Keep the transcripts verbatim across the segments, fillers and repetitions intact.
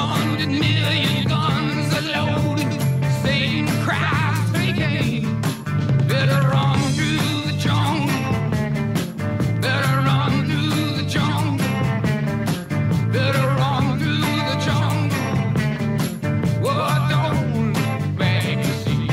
hundred million guns are loaded. Satan cries for gain. Better run through the jungle. Better run through the jungle. Better run through the jungle. Well, don't look back to see.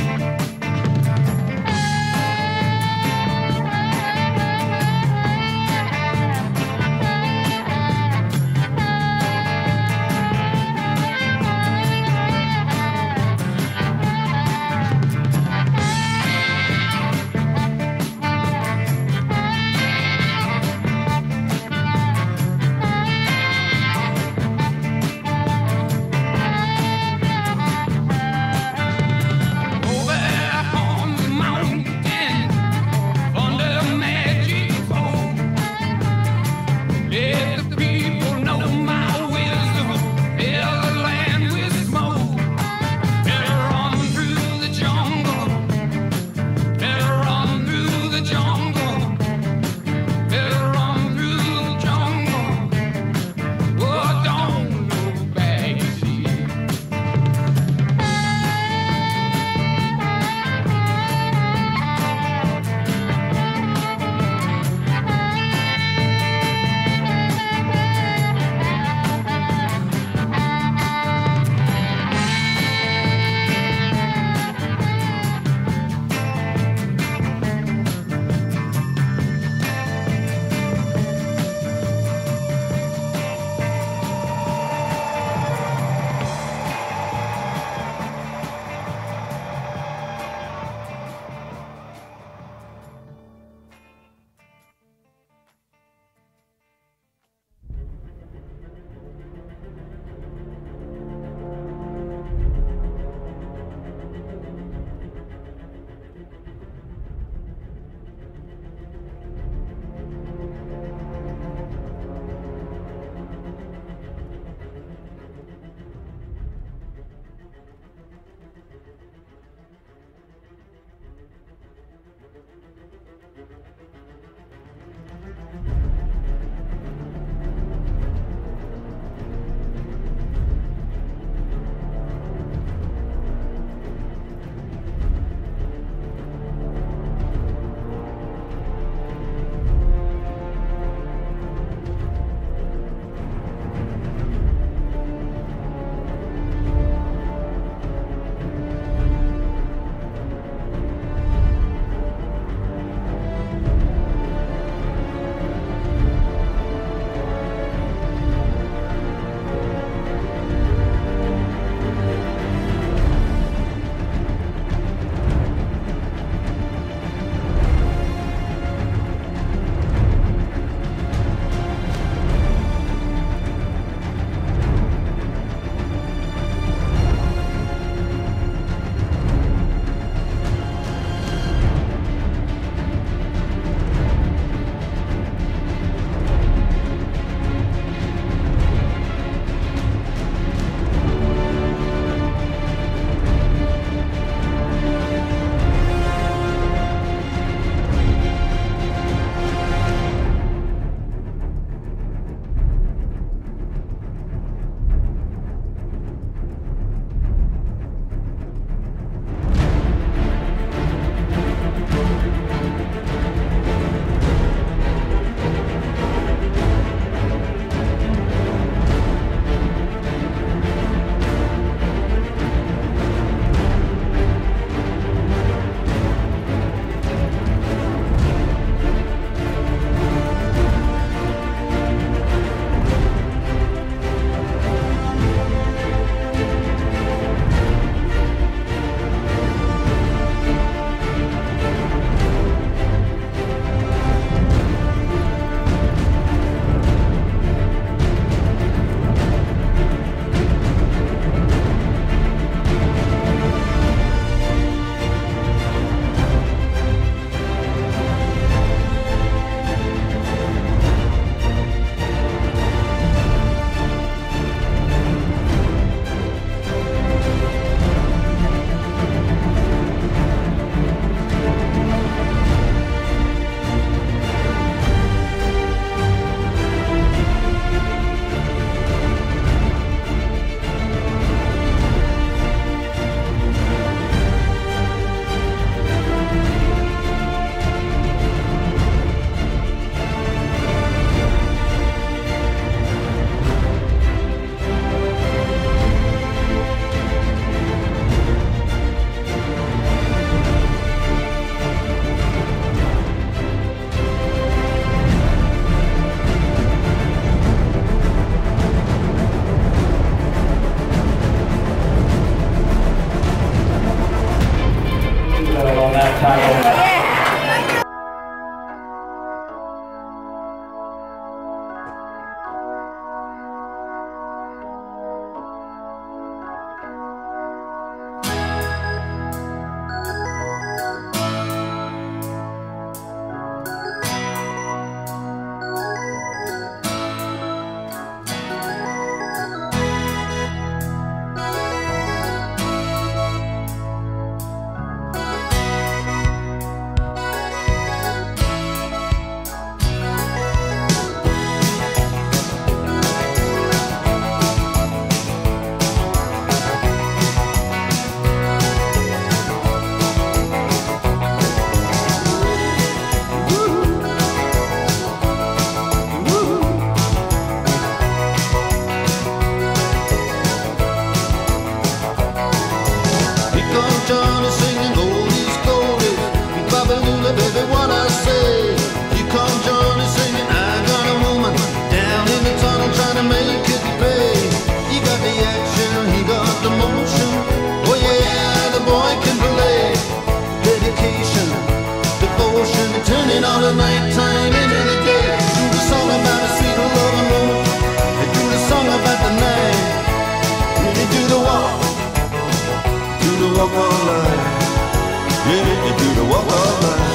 baby, what I say. Here come Johnny singing, I got a woman down in the tunnel trying to make it pay. He got the action, he got the motion. Oh yeah, the boy can play. Dedication, devotion, turning all the nighttime into the day. Do the song about a sweet loving woman, and do the song about the night. You do the walk, do the walk all night. Yeah, you do the walk all night.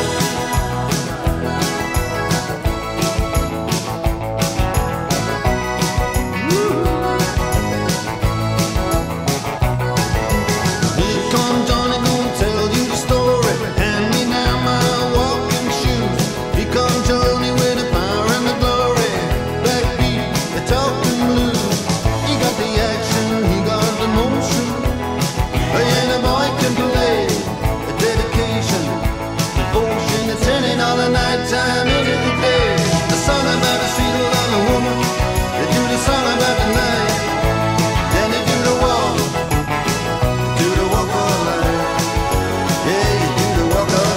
Time into the day, a song about a sweet loving woman. They do the song about the night, then they do the walk, do the walk all night. Yeah, you do the walk all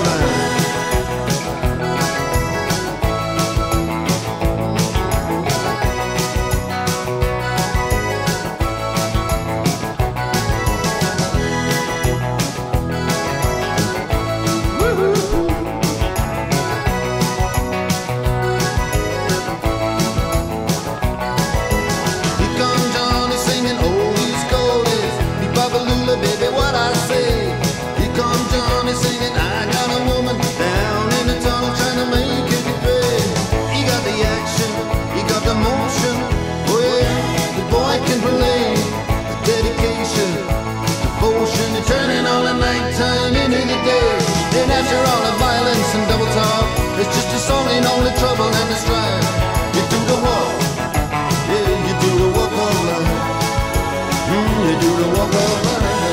baby, what I say. Here comes Johnny singing, I got a woman down in the tunnel trying to make it pay. He got the action, he got the motion. Oh yeah, the boy can play. The dedication, devotion, and turning all the nighttime into the day. And after all the violence and double talk, it's just a song in all the trouble and the strife. You do the walk, yeah, you do the walk all night. Mm, you do the walk all night.